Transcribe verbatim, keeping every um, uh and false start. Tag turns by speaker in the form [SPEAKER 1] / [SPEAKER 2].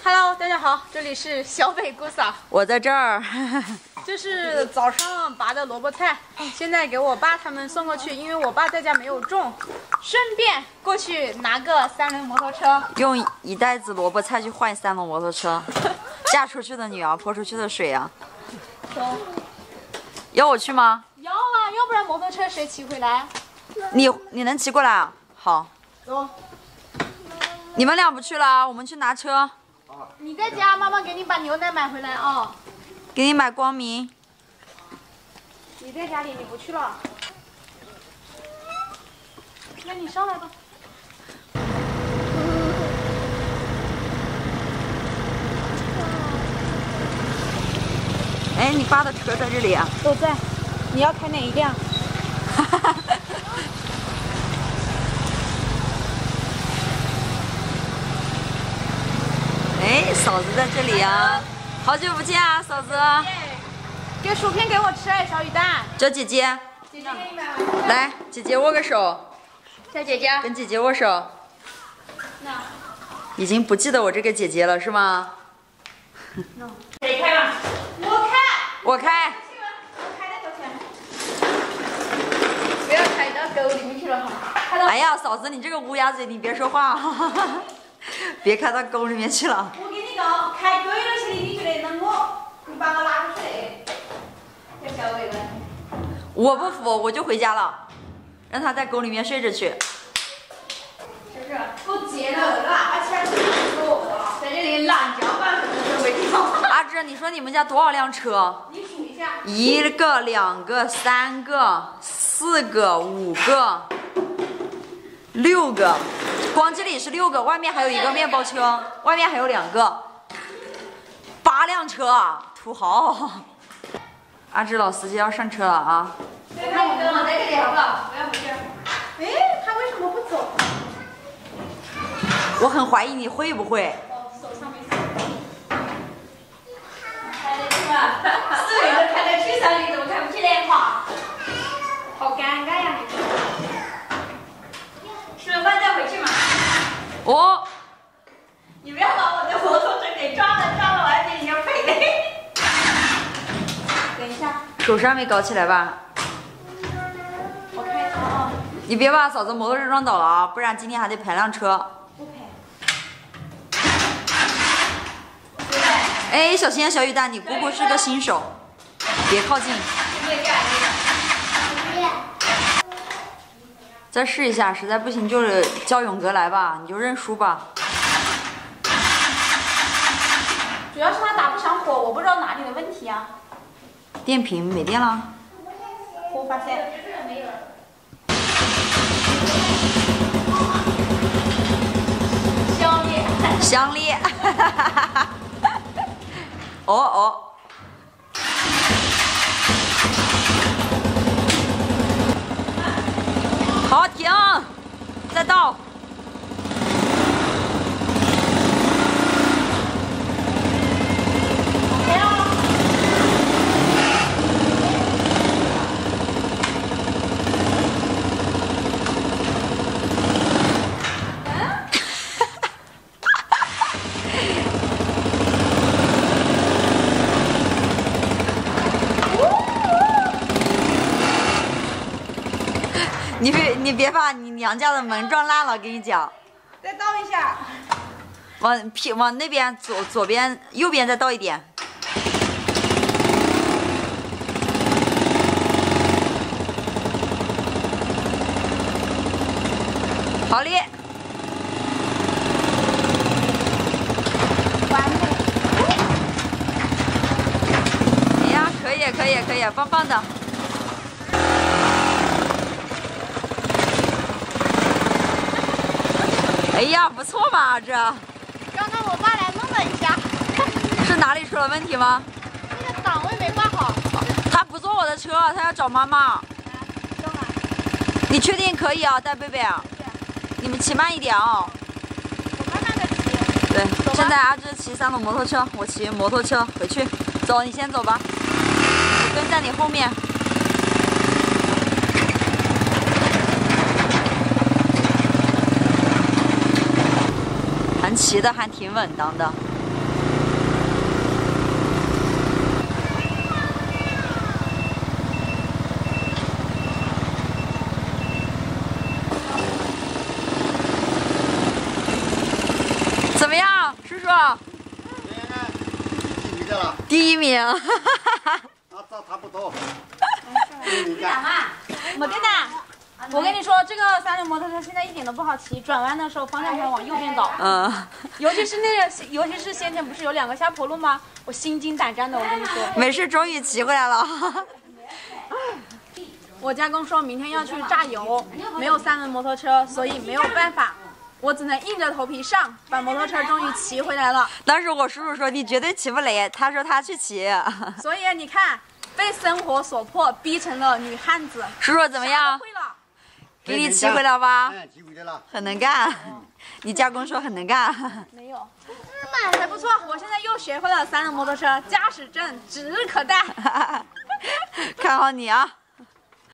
[SPEAKER 1] Hello， 大家好，这里是小北姑嫂，
[SPEAKER 2] 我在这儿。
[SPEAKER 1] 这是早上拔的萝卜菜，现在给我爸他们送过去，因为我爸在家没有种，顺便过去拿个三轮摩托车，
[SPEAKER 2] 用一袋子萝卜菜去换三轮摩托车。嫁出去的女儿泼出去的水啊！
[SPEAKER 1] 走，
[SPEAKER 2] 要我去吗？
[SPEAKER 1] 要啊，要不然摩托车谁骑回来？
[SPEAKER 2] 你你能骑过来啊？好，
[SPEAKER 1] 走。
[SPEAKER 2] 你们俩不去了，我们去拿车。
[SPEAKER 1] 你在家，妈妈给你把牛奶买回来啊、哦。
[SPEAKER 2] 给你买光明。
[SPEAKER 1] 你在家里，你不去了？那你上来吧。
[SPEAKER 2] 哎，你爸的车在这里啊？
[SPEAKER 1] 都在。你要开哪一辆？
[SPEAKER 2] 哎，嫂子在这里啊！好久不见啊，嫂子！
[SPEAKER 1] 给薯片给我吃哎，小雨蛋。
[SPEAKER 2] 叫姐姐。
[SPEAKER 1] 姐姐给你买完。
[SPEAKER 2] 来，姐姐握个手。
[SPEAKER 1] 小姐姐。
[SPEAKER 2] 跟姐姐握手。
[SPEAKER 1] 那。
[SPEAKER 2] 已经不记得我这个姐姐了是吗？
[SPEAKER 1] 谁开吧？我开。
[SPEAKER 2] 我开。
[SPEAKER 1] 我开的多钱？不要开到沟里面去了哈。
[SPEAKER 2] 哎呀，嫂子，你这个乌鸦嘴，你别说话。别开到沟里面去了。
[SPEAKER 1] 我跟你讲，开对了去，你觉得能我，你把我拉出去，太小伟了。
[SPEAKER 2] 我不服，我就回家了，让他在沟里面睡着去。
[SPEAKER 1] 是不是？够节了，那而且在这里懒觉办什么都没地方。
[SPEAKER 2] 阿芝，你说你们家多少辆车？
[SPEAKER 1] 你数一下。
[SPEAKER 2] 一个、两个、三个、四个、五个、六个。光这里是六个，外面还有一个面包车，外面还有两个，八辆车啊，土豪！阿芝老司机要上车了啊！
[SPEAKER 1] 对，那我们在这里好不好？不要回去。哎，他为什么不走？
[SPEAKER 2] 我很怀疑你会不会。
[SPEAKER 1] 哦，手上没手。开得去吗？四个人开得去上，你怎么开不去莲花？好尴尬呀你。吃完饭再回去嘛。
[SPEAKER 2] 哦，
[SPEAKER 1] 你不要把我的摩托车给撞了，撞了我还给你要赔嘞。等一下，
[SPEAKER 2] 手上没搞起来吧？
[SPEAKER 1] 我开车啊。
[SPEAKER 2] 你别把嫂子摩托车撞倒了啊，不然今天还得赔辆车。
[SPEAKER 1] 不赔。
[SPEAKER 2] 哎，小心啊，小雨蛋，你姑姑是个新手，别靠近。再试一下，实在不行就是叫勇哥来吧，你就认输吧。
[SPEAKER 1] 主要是他打不上火，我不知道哪里的问题啊。
[SPEAKER 2] 电瓶没电了。
[SPEAKER 1] 我发现。香烈。
[SPEAKER 2] 香烈。哦哦。好，停，再倒。你别你别把你娘家的门撞烂了，跟你讲。
[SPEAKER 1] 再倒一下。
[SPEAKER 2] 往偏往那边左左边右边再倒一点。好嘞。
[SPEAKER 1] 完美。
[SPEAKER 2] 哎呀，可以可以可以，棒棒的。哎呀，不错嘛，这。
[SPEAKER 1] 刚刚我爸来弄了一下。
[SPEAKER 2] 是哪里出了问题吗？
[SPEAKER 1] 那个档位没挂好。
[SPEAKER 2] 他不坐我的车，他要找妈妈。
[SPEAKER 1] 走哪？
[SPEAKER 2] 你确定可以啊，带贝贝啊？你们骑慢一点哦。
[SPEAKER 1] 我慢慢的骑。
[SPEAKER 2] 对，现在阿芝骑三轮摩托车，我骑摩托车回去。走，你先走吧，我跟在你后面。骑的还挺稳当的。
[SPEAKER 3] 几个了？
[SPEAKER 2] 第一名。
[SPEAKER 3] 啊，这差不多。你看，
[SPEAKER 1] 没得的。我跟你说，这个三轮摩托车现在一点都不好骑，转弯的时候方向盘往右边倒。
[SPEAKER 2] 嗯。
[SPEAKER 1] 尤其是那个，尤其是先前不是有两个下坡路吗？我心惊胆战的，我跟你说。
[SPEAKER 2] 没事，终于骑回来了。
[SPEAKER 1] 我家公说明天要去榨油，没有三轮摩托车，所以没有办法，我只能硬着头皮上，把摩托车终于骑回来了。
[SPEAKER 2] 当时我叔叔说你绝对骑不来，他说他去骑。
[SPEAKER 1] 所以你看，被生活所迫，逼成了女汉子。
[SPEAKER 2] 叔叔怎么样？
[SPEAKER 1] 会了，
[SPEAKER 2] 给你骑回来吧？
[SPEAKER 3] 嗯，骑回来了。
[SPEAKER 2] 很能干。你家公说很能干。
[SPEAKER 1] 没有，还不错。我现在又学会了三轮摩托车驾驶证指日可待。
[SPEAKER 2] 看好你啊！